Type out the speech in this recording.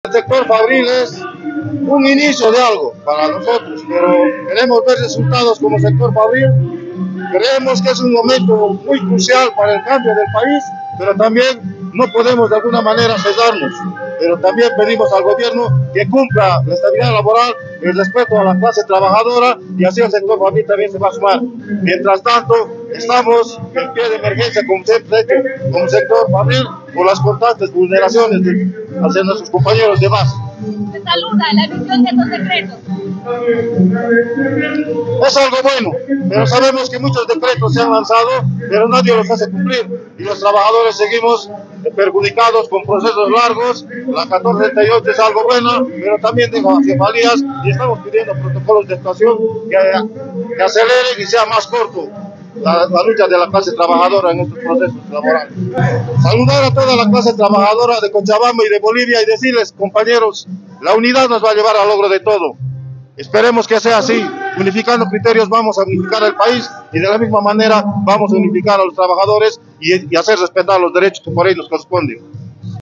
El sector fabril es un inicio de algo para nosotros, pero queremos ver resultados como sector fabril. Creemos que es un momento muy crucial para el cambio del país, pero también no podemos de alguna manera cesarnos. Pero también pedimos al gobierno que cumpla la estabilidad laboral, el respeto a la clase trabajadora, y así el sector fabril también se va a sumar. Mientras tanto, estamos en pie de emergencia, como siempre, como sector fabril, por las constantes vulneraciones hacia nuestros compañeros de base. Se saluda la emisión de estos decretos. Es algo bueno, pero sabemos que muchos decretos se han lanzado, pero nadie los hace cumplir, y los trabajadores seguimos perjudicados con procesos largos. La 1438 es algo bueno, pero también deja cefalías, y estamos pidiendo protocolos de actuación que aceleren y sea más corto la lucha de la clase trabajadora en estos procesos laborales. Saludar a toda la clase trabajadora de Cochabamba y de Bolivia y decirles, compañeros, la unidad nos va a llevar al logro de todo. Esperemos que sea así. Unificando criterios vamos a unificar el país, y de la misma manera vamos a unificar a los trabajadores y hacer respetar los derechos que por ahí nos corresponden.